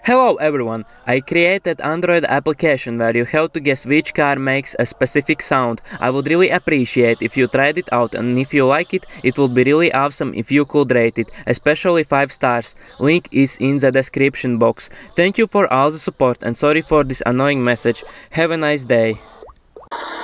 Hello everyone! I created Android application where you have to guess which car makes a specific sound. I would really appreciate if you tried it out, and if you like it, it would be really awesome if you could rate it, especially 5 stars. Link is in the description box. Thank you for all the support and sorry for this annoying message. Have a nice day.